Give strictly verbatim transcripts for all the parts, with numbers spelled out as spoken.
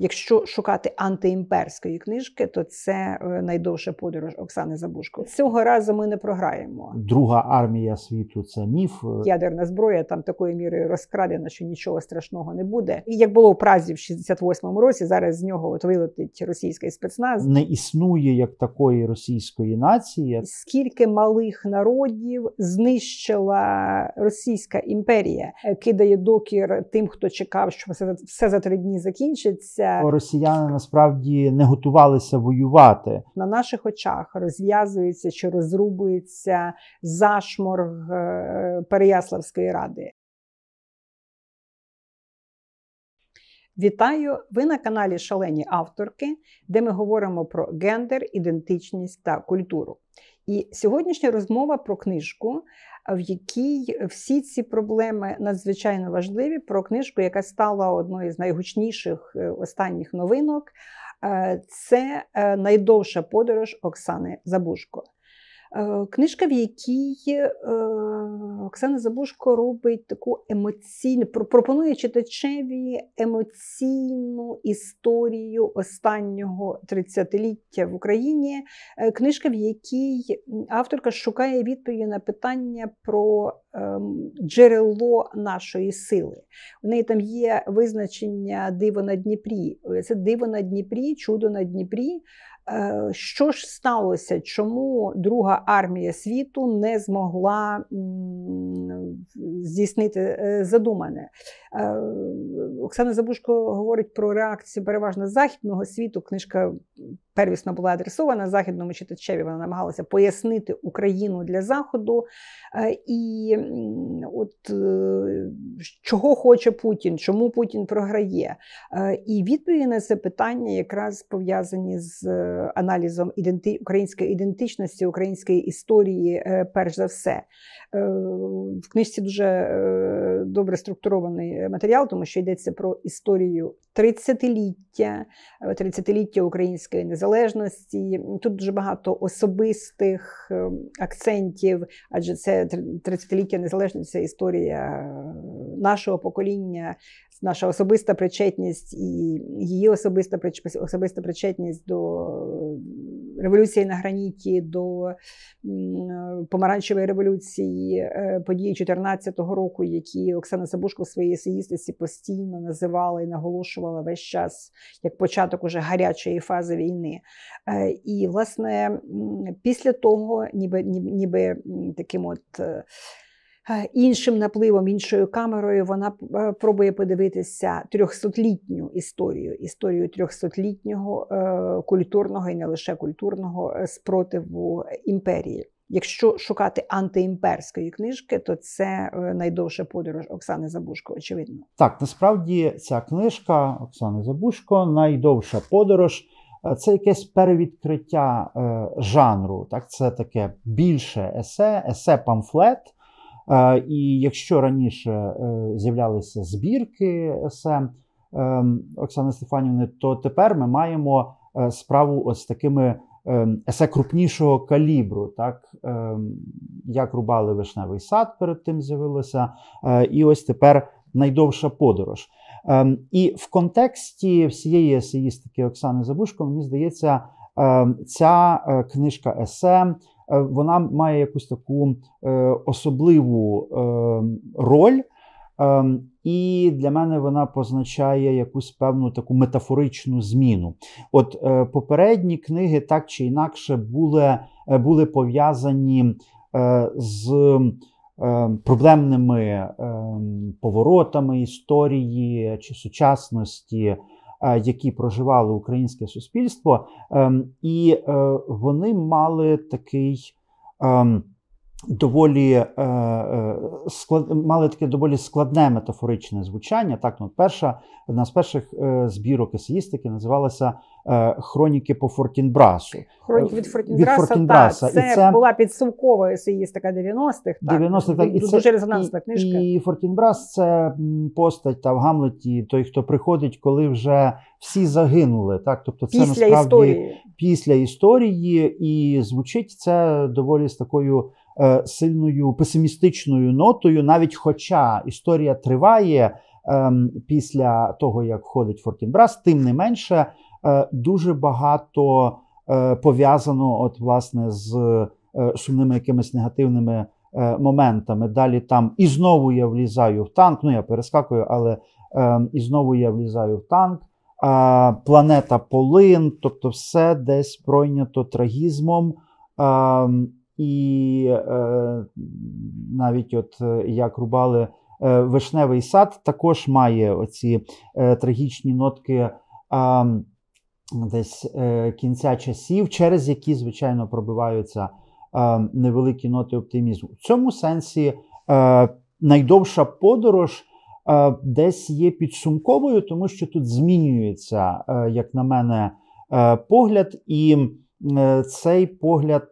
Якщо шукати антиімперської книжки, то це «Найдовша подорож» Оксани Забужко. Цього разу ми не програємо. Друга армія світу – це міф. Ядерна зброя там такою мірою розкрадена, що нічого страшного не буде. І як було в Празі в шістдесят восьмому році, зараз з нього от вилетить російський спецназ. Не існує як такої російської нації. Скільки малих народів знищила Російська імперія, кидає докір тим, хто чекав, що все, все за три дні закінчиться. Росіяни насправді не готувалися воювати. На наших очах розв'язується чи розрубується зашморг Переяславської ради. Вітаю! Ви на каналі «Шалені авторки», де ми говоримо про гендер, ідентичність та культуру. І сьогоднішня розмова про книжку, в якій всі ці проблеми надзвичайно важливі, про книжку, яка стала одною з найгучніших останніх новинок. Це «Найдовша подорож» Оксани Забужко. Книжка, в якій Оксана Забужко робить таку емоційну, пропонує читачеві емоційну історію останнього тридцятиліття в Україні. Книжка, в якій авторка шукає відповіді на питання про джерело нашої сили. У неї там є визначення «диво на Дніпрі». Це диво на Дніпрі, чудо на Дніпрі. Що ж сталося? Чому Друга армія світу не змогла здійснити задумане? Оксана Забужко говорить про реакцію переважно західного світу. Книжка первісно була адресована західному читачеві, вона намагалася пояснити Україну для Заходу. І от чого хоче Путін, чому Путін програє? І відповіді на це питання якраз пов'язані з аналізом іденти... української ідентичності, української історії, перш за все. В книжці дуже добре структурований матеріал, тому що йдеться про історію тридцятиліття, тридцятиліття української незалежності. Тут дуже багато особистих акцентів, адже це тридцятиліття незалежності, це історія нашого покоління, наша особиста причетність і її особиста, особиста причетність до революції на граніті, до помаранчевої революції, події чотирнадцятого року, які Оксана Забужко в своїй есеїстиці постійно називала і наголошувала весь час як початок уже гарячої фази війни. І, власне, після того, ніби, ніби, ніби таким от іншим напливом, іншою камерою, вона пробує подивитися трьохсотлітню історію, історію трьохсотлітнього культурного і не лише культурного спротиву імперії. Якщо шукати антиімперської книжки, то це «Найдовша подорож» Оксани Забужко, очевидно. Так, насправді ця книжка Оксани Забужко «Найдовша подорож» – це якесь перевідкриття е, жанру. Так? Це таке більше есе, есе-памфлет. Е, і якщо раніше е, з'являлися збірки есе е, Оксани Стефанівни, то тепер ми маємо е, справу ось такими есе крупнішого калібру, так, як рубали вишневий сад, перед тим з'явилося, і ось тепер «Найдовша подорож». І в контексті всієї есеїстики Оксани Забужко, мені здається, ця книжка есе, вона має якусь таку особливу роль, і для мене вона позначає якусь певну таку метафоричну зміну. От е, попередні книги так чи інакше були, були пов'язані е, з е, проблемними е, поворотами історії чи сучасності, е, які проживало українське суспільство, е, і е, вони мали такий е, доволі е, склад, мали таке доволі складне метафоричне звучання. Так, ну, перша, одна з перших е, збірок есеїстики називалася е, «Хроніки по Фортінбрасу». «Хроніки від Фортінбраса», від Фортінбраса. Так, це, це була підсумкова есеїстика дев'яностих. дев'яностих, так, і це, дуже резонансна книжка. І, і Фортінбрас – це постать та в Гамлеті, той, хто приходить, коли вже всі загинули. Так? Тобто це після насправді історії. Після історії, і звучить це доволі з такою сильною песимістичною нотою, навіть хоча історія триває, після того, як входить Фортінбрас. Тим не менше, дуже багато пов'язано от, власне, з сумними якимись негативними моментами. Далі там і знову я влізаю в танк, ну я перескакую, але і знову я влізаю в танк. Планета Полин, тобто все десь пройнято трагізмом. І навіть от як рубали Вишневий сад, також має оці трагічні нотки десь кінця часів, через які, звичайно, пробиваються невеликі ноти оптимізму. В цьому сенсі найдовша подорож десь є підсумковою, тому що тут змінюється, як на мене, погляд, і цей погляд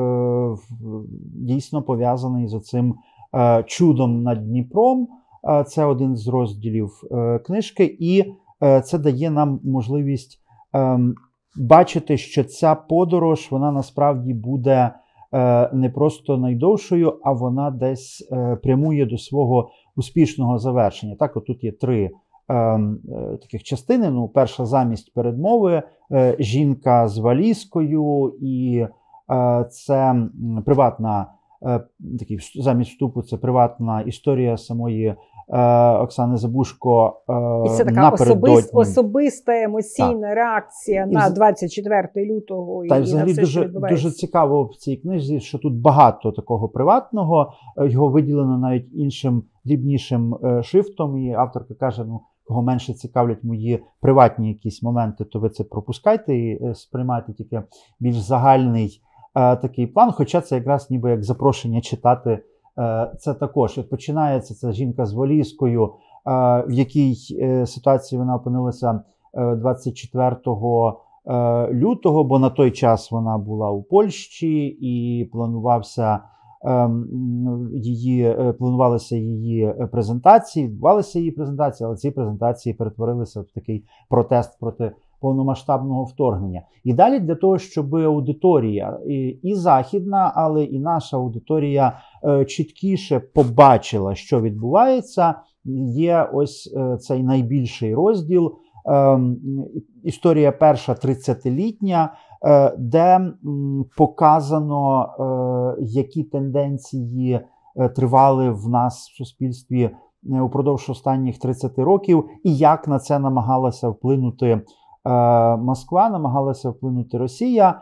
дійсно пов'язаний з оцим чудом над Дніпром. Це один з розділів книжки, і це дає нам можливість бачити, що ця подорож, вона насправді буде не просто найдовшою, а вона десь прямує до свого успішного завершення. Так, от тут є три таких частини. Ну, перша замість передмови, жінка з валізкою, і це приватна, такий замість вступу, це приватна історія самої Оксани Забужко і це така особист, особиста емоційна так. реакція на двадцять четвертого лютого. Та й взагалі дуже, дуже цікаво в цій книжці, що тут багато такого приватного, його виділено навіть іншим дрібнішим шрифтом, і авторка каже, ну, кого менше цікавлять мої приватні якісь моменти, то ви це пропускайте і сприймайте тільки більш загальний е, такий план, хоча це якраз ніби як запрошення читати е, це також. От починається ця жінка з валізкою, е, в якій е, ситуації вона опинилася е, двадцять четвертого лютого, бо на той час вона була у Польщі і планувався її, планувалися її презентації, відбувалися її презентації, але ці презентації перетворилися в такий протест проти повномасштабного вторгнення. І далі для того, щоб аудиторія і, і західна, але і наша аудиторія е, чіткіше побачила, що відбувається, є ось е, цей найбільший розділ, е, історія перша тридцятилітня, де показано, які тенденції тривали в нас в суспільстві упродовж останніх тридцяти років, і як на це намагалася вплинути Москва, намагалася вплинути Росія,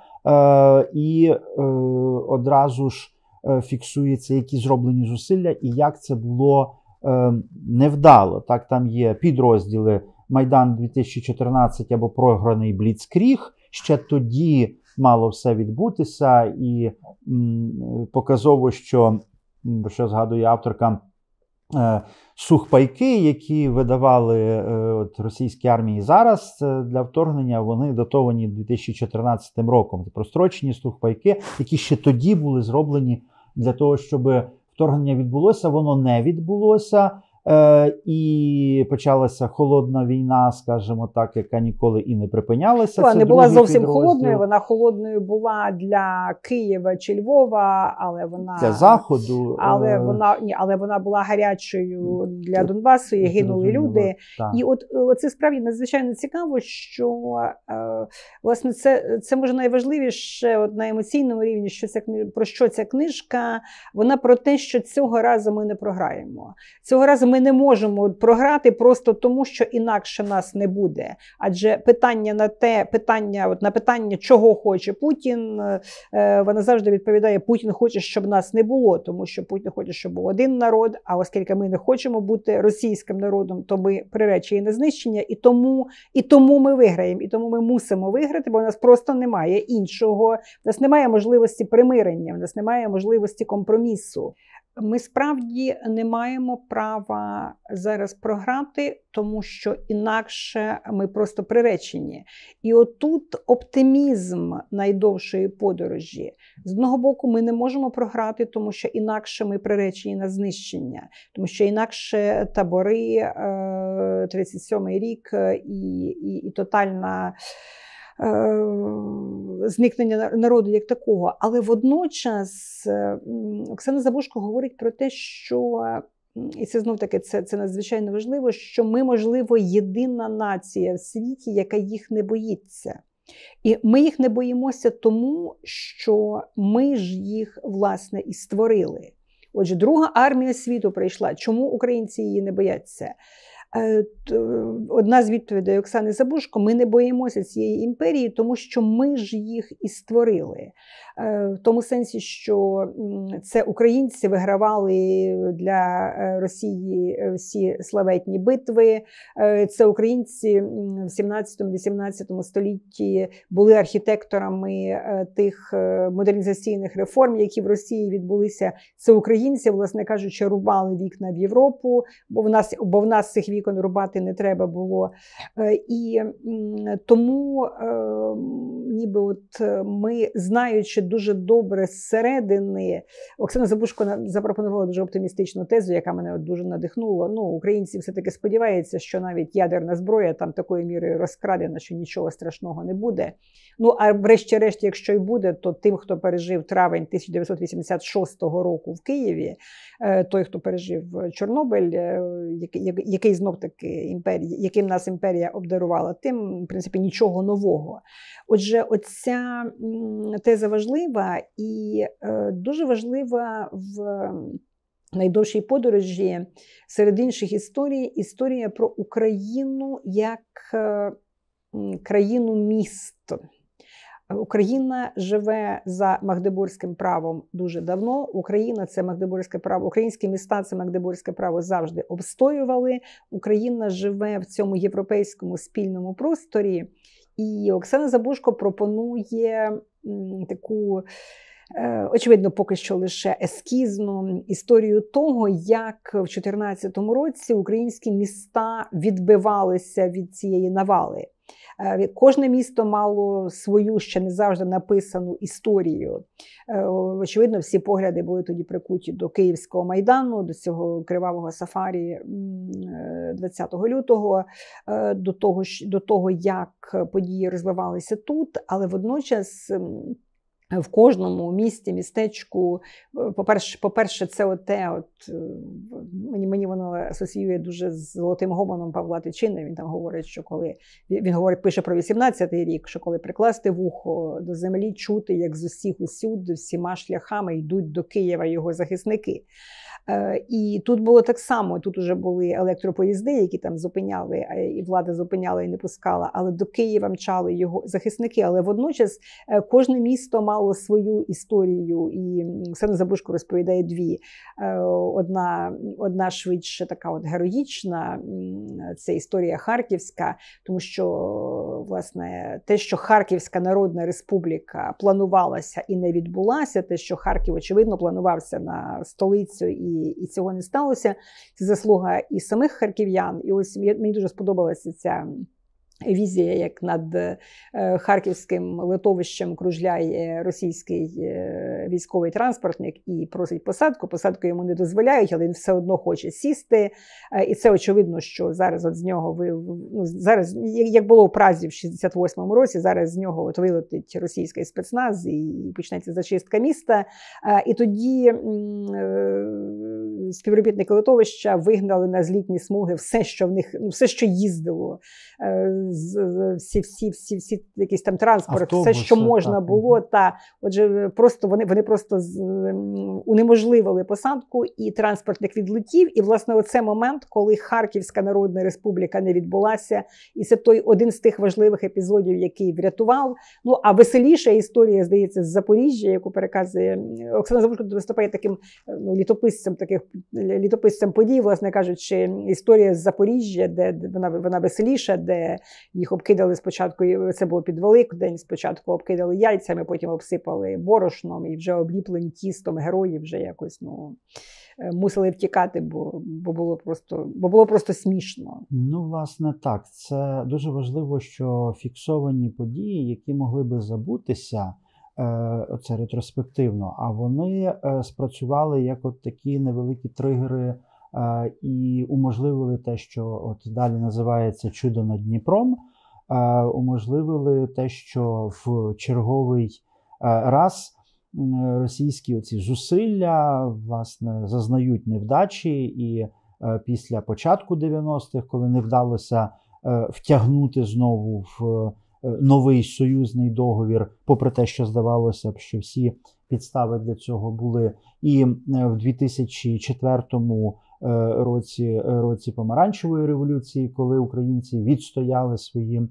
і одразу ж фіксується, які зроблені зусилля, і як це було невдало. Так, там є підрозділи Майдан дві тисячі чотирнадцять або програний Бліцкріг. Ще тоді мало все відбутися, і м, показово, що, що згадує авторка, е, сухпайки, які видавали е, от, російській армії зараз е, для вторгнення, вони датовані дві тисячі чотирнадцятим роком. Це прострочені сухпайки, які ще тоді були зроблені для того, щоб вторгнення відбулося, воно не відбулося. Е, і почалася холодна війна, скажімо так, яка ніколи і не припинялася. Вона не була зовсім підрозділ. холодною, вона холодною була для Києва чи Львова, але вона для Заходу, але е... вона ні, але вона була гарячою для Донбасу, і гинули люди. Так. І от це справді надзвичайно цікаво, що е, власне це, це може найважливіше от, на емоційному рівні, що ця про що ця книжка. Вона про те, що цього разу ми не програємо. Цього разу ми не можемо програти просто тому, що інакше нас не буде. Адже питання на те, питання, от на питання, чого хоче Путін, е, вона завжди відповідає: Путін хоче, щоб нас не було, тому що Путін хоче, щоб був один народ, а оскільки ми не хочемо бути російським народом, то ми приречені на знищення, і тому, і тому ми виграємо, і тому ми мусимо виграти, бо у нас просто немає іншого, у нас немає можливості примирення, у нас немає можливості компромісу. Ми справді не маємо права зараз програти, тому що інакше ми просто приречені. І отут оптимізм найдовшої подорожі. З одного боку, ми не можемо програти, тому що інакше ми приречені на знищення. Тому що інакше табори, тридцять сьомий рік і, і, і тотальна зникнення народу як такого. Але водночас Оксана Забужко говорить про те, що і це знов-таки це, це надзвичайно важливо, що ми, можливо, єдина нація в світі, яка їх не боїться. І ми їх не боїмося тому, що ми ж їх, власне, і створили. Отже, друга армія світу прийшла. Чому українці її не бояться? Одна з відповідей Оксани Забужко: ми не боїмося цієї імперії, тому що ми ж їх і створили. В тому сенсі, що це українці вигравали для Росії всі славетні битви, це українці в сімнадцятому-вісімнадцятому столітті були архітекторами тих модернізаційних реформ, які в Росії відбулися. Це українці, власне кажучи, рубали вікна в Європу, бо в нас, бо в нас цих вікон рубати не треба було. І тому ніби от ми, знаючи дуже добре зсередини, Оксана Забужко запропонувала дуже оптимістичну тезу, яка мене от дуже надихнула. Ну, українці все-таки сподіваються, що навіть ядерна зброя там такої міри розкрадена, що нічого страшного не буде. Ну, а врешті-решт, якщо й буде, то тим, хто пережив травень тисяча дев'ятсот вісімдесят шостого року в Києві, той, хто пережив Чорнобиль, який, який знов-таки імперія, яким нас імперія обдарувала, тим, в принципі, нічого нового. Отже, оця теза важлива і дуже важлива в найдовшій подорожі серед інших історій, історія про Україну як країну міст. Україна живе за магдебурзьким правом дуже давно. Україна – це магдебурзьке право. Українські міста – це магдебурзьке право завжди обстоювали. Україна живе в цьому європейському спільному просторі. І Оксана Забужко пропонує таку, очевидно, поки що лише ескізну історію того, як в чотирнадцятому році українські міста відбивалися від цієї навали. Кожне місто мало свою ще не завжди написану історію. Очевидно, всі погляди були тоді прикуті до Київського Майдану, до цього кривавого сафарі двадцятого лютого, до того, до того, як події розвивалися тут, але водночас в кожному місті, містечку, по-перше, по-перше, це оте, от, мені, мені воно асоціює дуже з «Золотим гомоном» Павла Тичини. Він там говорить, що коли, він говорить, пише про вісімнадцятий рік, що коли прикласти вухо до землі, чути, як з усіх усюди, всіма шляхами йдуть до Києва його захисники. І тут було так само, тут вже були електропоїзди, які там зупиняли, і влада зупиняла і не пускала, але до Києва мчали його захисники. Але водночас кожне місто мало свою історію, і Оксана Забужко розповідає дві. Одна, одна швидше така от героїчна, це історія Харківська, тому що, власне, те, що Харківська Народна Республіка планувалася і не відбулася, те, що Харків, очевидно, планувався на столицю і І, і цього не сталося. Це заслуга і самих харків'ян. І ось мені дуже сподобалася ця візія, як над е, харківським литовищем кружляє російський е, військовий транспортник і просить посадку. Посадку йому не дозволяють, але він все одно хоче сісти. Е, і це очевидно, що зараз от з нього, ви, ну, зараз, як було в Празі в шістдесят восьмому році, зараз з нього от вилетить російський спецназ і почнеться зачистка міста. Е, і тоді е, співробітники литовища вигнали на злітні смуги все, що в них, ну, все, що їздило. Е, Всі, всі, всі, всі якийсь там транспорт, автобуси, все, що можна так. було, та отже, просто вони, вони просто з, унеможливили посадку, і транспортник відлетів. І, власне, оце момент, коли Харківська Народна Республіка не відбулася, і це той один з тих важливих епізодів, який врятував. Ну, а веселіша історія, здається, з Запоріжжя, яку переказує Оксана Забужко, виступає таким, ну, літописцем таких літописцем подій, власне кажучи, історія з Запоріжжя, де вона, вона веселіша, де їх обкидали спочатку, це було під Великдень, спочатку обкидали яйцями, потім обсипали борошном, і вже обліплені тістом герої вже якось, ну, мусили втікати, бо, бо, було просто, бо було просто смішно. Ну, власне, так. Це дуже важливо, що фіксовані події, які могли би забутися, це ретроспективно, а вони спрацювали як от такі невеликі тригери і уможливили те, що от далі називається «Чудо над Дніпром», уможливили те, що в черговий раз російські оці зусилля, власне, зазнають невдачі, і після початку дев'яностих, коли не вдалося втягнути знову в новий союзний договір, попри те, що здавалося б, що всі підстави для цього були. І в дві тисячі четвертому році, році Помаранчевої революції, коли українці відстояли свої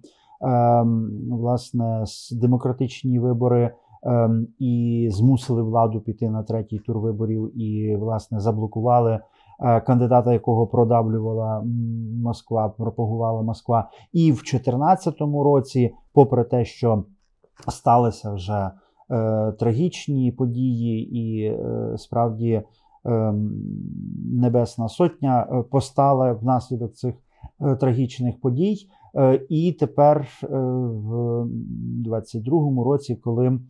власне демократичні вибори і змусили владу піти на третій тур виборів і, власне, заблокували кандидата, якого продавлювала Москва, пропагувала Москва. І в дві тисячі чотирнадцятому році, попри те, що сталися вже е, трагічні події і е, справді е, Небесна Сотня постала внаслідок цих е, трагічних подій. Е, і тепер е, в двадцять другому році, коли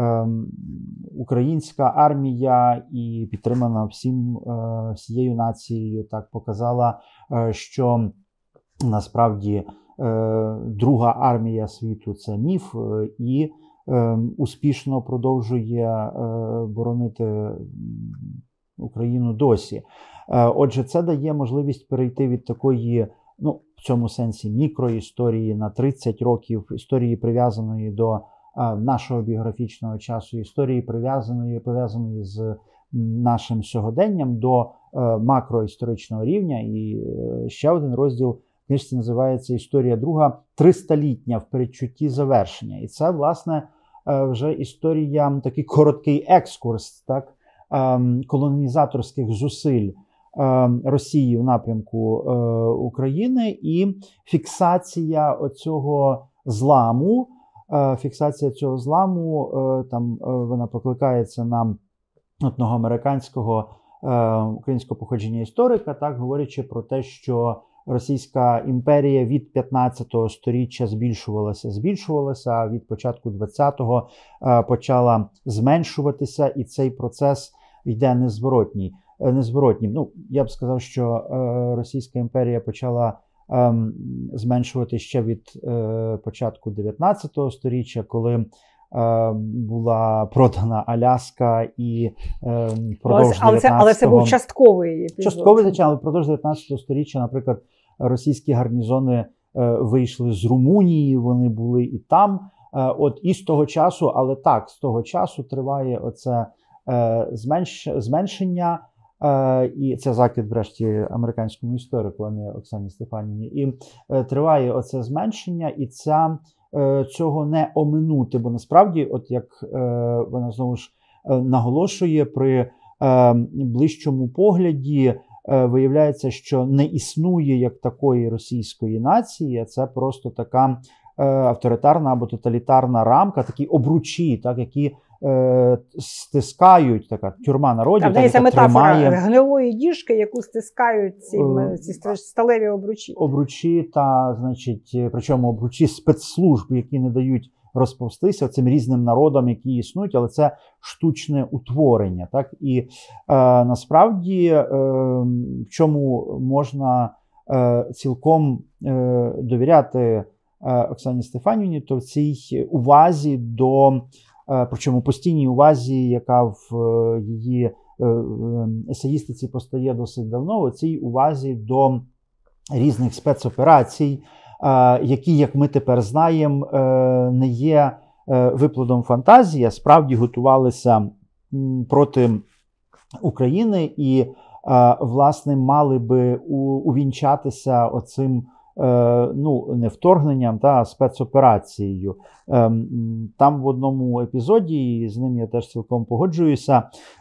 українська армія і підтримана всім, всією нацією так показала, що насправді друга армія світу – це міф, і успішно продовжує боронити Україну досі. Отже, це дає можливість перейти від такої, ну, в цьому сенсі мікроісторії на тридцять років, історії прив'язаної до нашого біографічного часу, історії прив'язаної, пов'язаної з нашим сьогоденням, до макроісторичного рівня. І ще один розділ в книжці називається «Історія друга. Тристоліття в передчутті завершення». І це, власне, вже історія, такий короткий екскурс, так, колонізаторських зусиль Росії в напрямку України і фіксація оцього зламу, Фіксація цього зламу, там вона покликається на одного американського українського походження історика, так, говорячи про те, що Російська імперія від п'ятнадцятого сторіччя збільшувалася, збільшувалася, а від початку двадцятого почала зменшуватися, і цей процес йде незворотній. незворотнім. Ну, я б сказав, що Російська імперія почала зменшувати ще від е, початку дев'ятнадцятого сторіччя, коли е, була продана Аляска і е, впродовж але, це, але це був частковий епізод. Частковий, звичайно, але впродовж дев'ятнадцятого сторіччя, наприклад, російські гарнізони е, вийшли з Румунії, вони були і там. Е, от і з того часу, але так, з того часу триває оце е, зменш, зменшення. Uh, і це закид, врешті, американському історику, а не Оксані Стефаніні. І uh, триває оце зменшення, і ця, uh, цього не оминути. Бо насправді, от як uh, вона знову ж uh, наголошує, при uh, ближчому погляді uh, виявляється, що не існує як такої російської нації, а це просто така uh, авторитарна або тоталітарна рамка, такі обручі, так, які Е, стискають, така тюрма народів. Там є метафора тримає... гнилої діжки, яку стискають ці, е, ці сталеві обручі. Обручі, та, значить, причому обручі спецслужб, які не дають розповстися цим різним народам, які існують, але це штучне утворення. Так? І е, насправді, е, в чому можна е, цілком е, довіряти е, Оксані Стефанівні, то в цій увазі до причому постійній увазі, яка в її есеїстиці постає досить давно, у цій увазі до різних спецоперацій, які, як ми тепер знаємо, не є виплодом фантазії, а справді готувалися проти України і, власне, мали би увінчатися оцим, ну, не вторгненням, та спецоперацією. Там в одному епізоді, і з ним я теж цілком погоджуюся,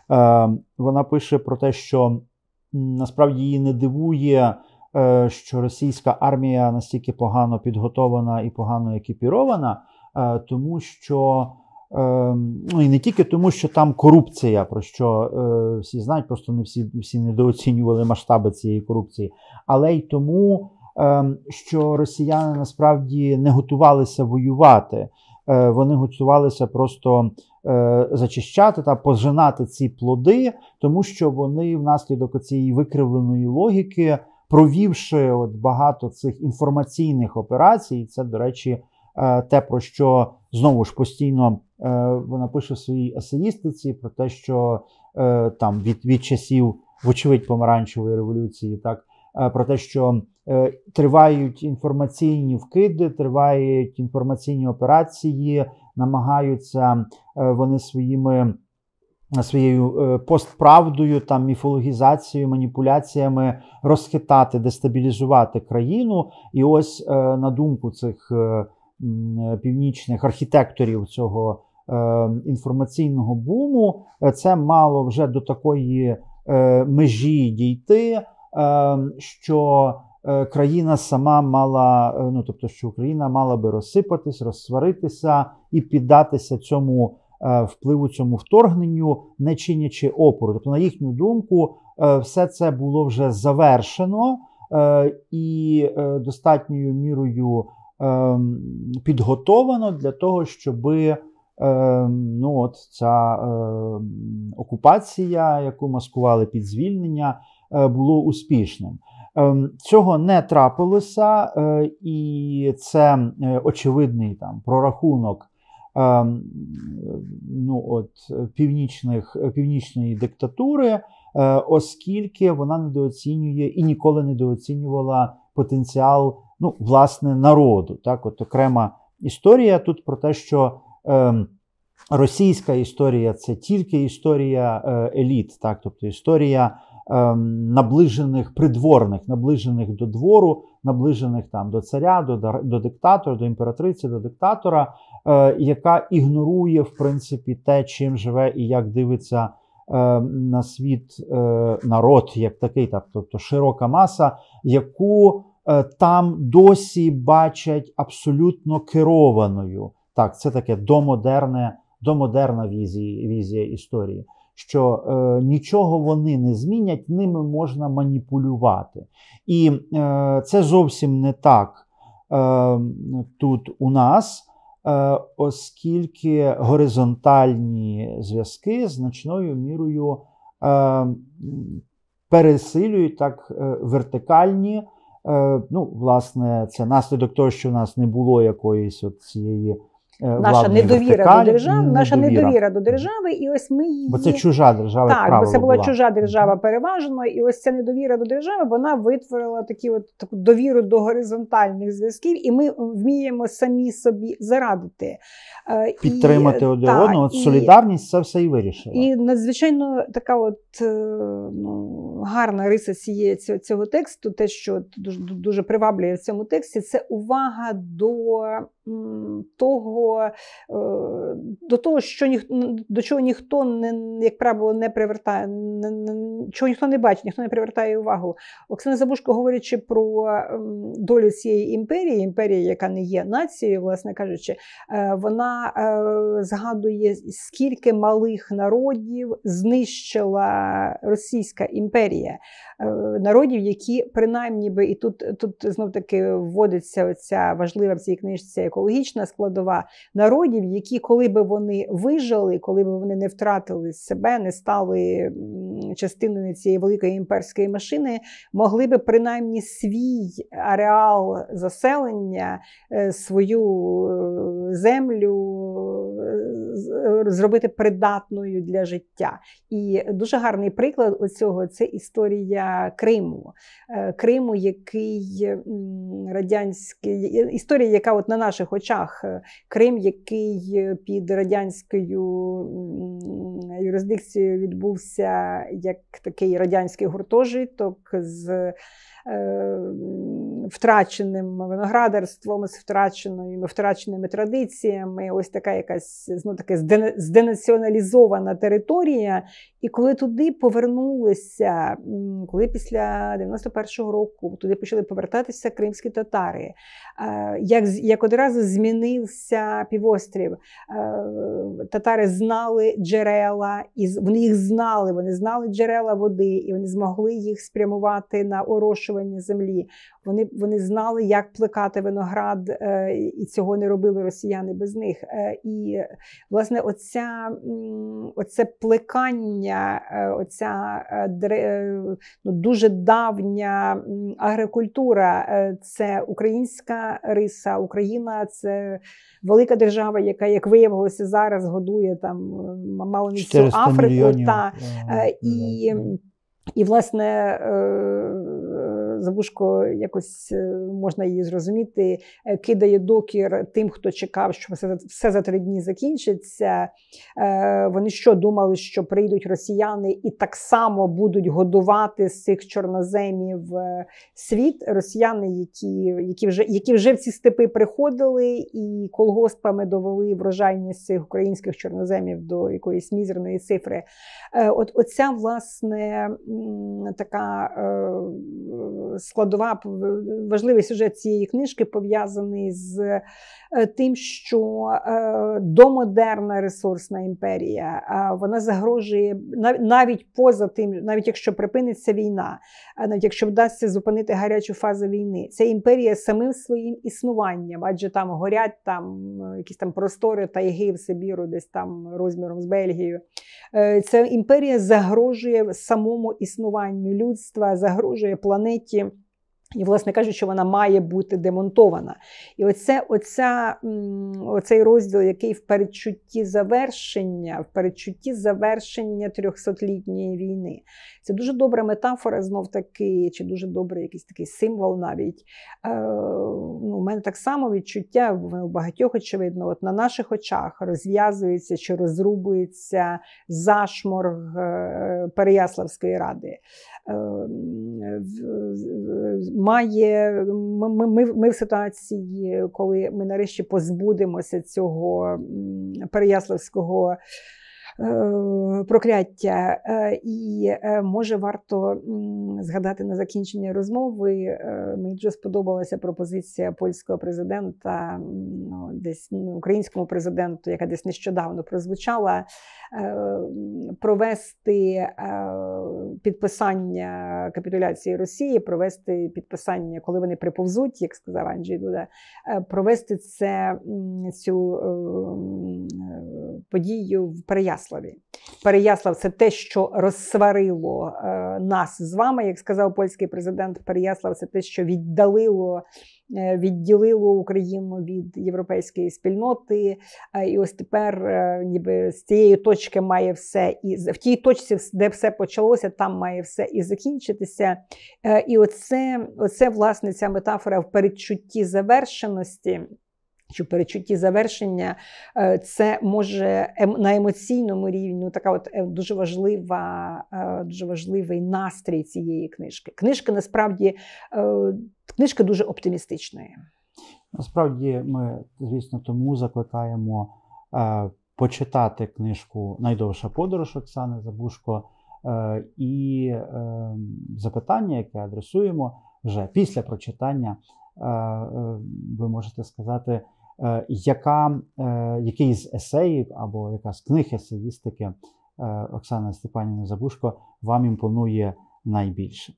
вона пише про те, що насправді її не дивує, що російська армія настільки погано підготовлена і погано екіпірована, тому що, ну і не тільки тому, що там корупція, про що всі знають, просто не всі, всі недооцінювали масштаби цієї корупції, але й тому, що росіяни насправді не готувалися воювати. Вони готувалися просто зачищати та пожинати ці плоди, тому що вони внаслідок цієї викривленої логіки, провівши от багато цих інформаційних операцій, це, до речі, те, про що знову ж постійно вона пише в своїй есеїстиці про те, що там від, від часів, вочевидь, помаранчевої революції, так, про те, що тривають інформаційні вкиди, тривають інформаційні операції, намагаються вони своїми своєю постправдою, там, міфологізацією, маніпуляціями розхитати, дестабілізувати країну. І ось, на думку цих північних архітекторів цього інформаційного буму, це мало вже до такої межі дійти, що країна сама мала, ну, тобто, що Україна мала би розсипатись, розсваритися і піддатися цьому впливу, цьому вторгненню, не чинячи опору. Тобто, на їхню думку, все це було вже завершено і достатньою мірою підготовано для того, щоб ну, от ця окупація, яку маскували під звільнення, було успішним. Цього не трапилося, і це очевидний там прорахунок ну, от, північних, північної диктатури, оскільки вона недооцінює і ніколи недооцінювала потенціал, ну, власне, народу. Так? От окрема історія тут про те, що е, російська історія – це тільки історія е, еліт, так? Тобто історія е, наближених придворних, наближених до двору, наближених там до царя, до, до диктатора, до імператриці, до диктатора, е, яка ігнорує, в принципі, те, чим живе і як дивиться е, на світ е, народ, як такий, так? Тобто широка маса, яку там досі бачать абсолютно керованою. Так, це таке домодерне, домодерна візія, візія історії, що е, нічого вони не змінять, ними можна маніпулювати. І е, це зовсім не так е, тут у нас, е, оскільки горизонтальні зв'язки значною мірою е, пересилюють так е, вертикальні. Ну, власне, це наслідок того, що в нас не було якоїсь от цієї наша недовіра до держави, наша недовіра до держави, і ось ми її... Бо це чужа держава, як правило, Так, бо це була, була чужа держава переважно, і ось ця недовіра до держави, вона витворила такі от, таку довіру до горизонтальних зв'язків, і ми вміємо самі собі зарадити. Підтримати і, один одного, солідарність це все і вирішила. І надзвичайно така от, ну, гарна риса цієї, цього, цього тексту, те, що дуже, дуже приваблює в цьому тексті, це увага до м, того, до того, що ніх, до чого ніхто, не, як правило, не привертає, не, не, чого ніхто не бачить, ніхто не привертає увагу. Оксана Забужко, говорячи про долю цієї імперії, імперії, яка не є нацією, власне кажучи, вона згадує, скільки малих народів знищила Російська імперія. Народів, які принаймні би, і тут, тут знов-таки вводиться оця важлива в цій книжці екологічна складова, народів, які, коли би вони вижили, коли б вони не втратили себе, не стали частиною цієї великої імперської машини, могли би принаймні свій ареал заселення, свою землю зробити придатною для життя. І дуже гарний приклад оцього – це історія Криму. Криму, який радянський, історія, яка от на наших очах, Крим, який під радянською юрисдикцією відбувся як такий радянський гуртожиток з втраченим виноградарством, з втраченими, втраченими традиціями, ось така якась, ну, таке зденаціоналізована територія. І коли туди повернулися, коли після дев'яносто першого року туди почали повертатися кримські татари, як, як одразу змінився півострів, татари знали джерела, і вони їх знали, вони знали джерела води, і вони змогли їх спрямувати на орошування землі. Вони, вони знали, як плекати виноград, і цього не робили росіяни без них. І, власне, оця, оце плекання Росія, оця ну, дуже давня агрокультура, це українська риса. Україна – це велика держава, яка, як виявилося, зараз годує там мало не всю Африку. Та, і, і, власне, Забужко, якось можна її зрозуміти, кидає докір тим, хто чекав, що все, все за три дні закінчиться. Вони що, думали, що прийдуть росіяни і так само будуть годувати з цих чорноземів світ? Росіяни, які, які, вже, які вже в ці степи приходили і колгоспами довели врожайність цих українських чорноземів до якоїсь мізерної цифри. От, оця, власне, така складова, важливий сюжет цієї книжки пов'язаний з тим, що домодерна ресурсна імперія, вона загрожує навіть поза тим, навіть якщо припиниться війна, навіть якщо вдасться зупинити гарячу фазу війни, ця імперія самим своїм існуванням, адже там горять там якісь там простори тайги в Сибіру, десь там розміром з Бельгією. Ця імперія загрожує самому існуванню людства, загрожує планеті. І, власне кажучи, вона має бути демонтована. І оце, оця, оцей розділ, який в передчутті завершення, в передчутті завершення трьохсотлітньої війни. Це дуже добра метафора, знов-таки, чи дуже добрий якийсь такий символ навіть. Е, ну, у мене так само відчуття, у багатьох, очевидно, от на наших очах розв'язується чи розрубується зашморг Переяславської ради. Має, ми, ми, ми в ситуації, коли ми нарешті позбудемося цього Переяславського прокляття. І може варто згадати на закінчення розмови, мені дуже сподобалася пропозиція польського президента, десь українському президенту, яка десь нещодавно прозвучала, провести підписання капітуляції Росії, провести підписання, коли вони приповзуть, як сказав Анджей Дуда, провести це, цю подію в Переяславі. Переяслав – це те, що розсварило нас з вами, як сказав польський президент. Переяслав – це те, що віддалило, відділило Україну від європейської спільноти. І ось тепер ніби з цієї точки має все, і в тій точці, де все почалося, там має все і закінчитися. І оце, оце власне, ця метафора в передчутті завершеності, що передчутті завершення, це може на емоційному рівні, така от дуже важлива, дуже важливий настрій цієї книжки. Книжка насправді, книжка дуже оптимістична. Насправді ми, звісно, тому закликаємо е, почитати книжку «Найдовша подорож» Оксани Забужко е, і е, запитання, яке адресуємо вже після прочитання, е, е, ви можете сказати, е, яка, е, який з есеїв або яка з книг есеїстики е, Оксани Степанівни Забужко вам імпонує найбільше.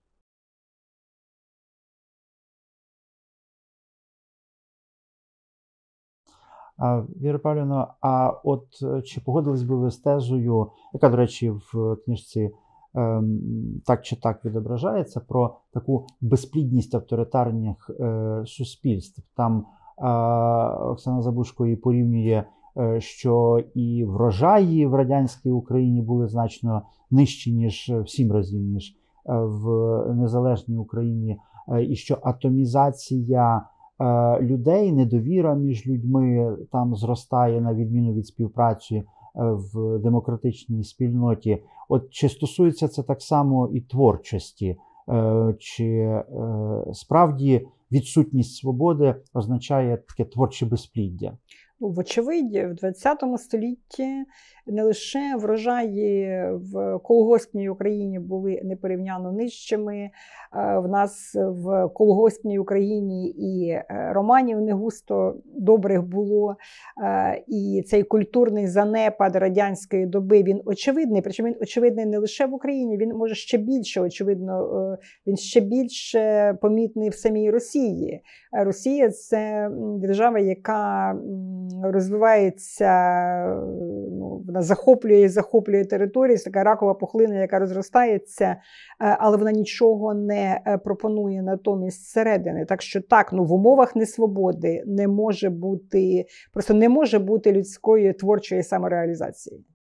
Віра Павлівна, а от чи погодились би ви з тезою, яка, до речі, в книжці ем, так чи так відображається, про таку безплідність авторитарних е, суспільств? Там е, Оксана Забужко і порівнює, е, що і врожаї в радянській Україні були значно нижчі, ніж в сім разів, ніж в незалежній Україні, е, і що атомізація людей, недовіра між людьми там зростає на відміну від співпраці в демократичній спільноті. От чи стосується це так само і творчості? Чи справді відсутність свободи означає таке творче безпліддя? Вочевидь, в ХХ столітті не лише врожаї в колгоспній Україні були непорівняно нижчими. В нас в колгоспній Україні і романів не густо добрих було. І цей культурний занепад радянської доби, він очевидний. Причому він очевидний не лише в Україні, він може ще більше, очевидно, він ще більше помітний в самій Росії. Росія – це держава, яка розвивається, ну, вона захоплює і захоплює території, така ракова пухлина, яка розростається, але вона нічого не пропонує натомість зсередини. Так що так, ну, в умовах несвободи не може бути, просто не може бути людської творчої самореалізації.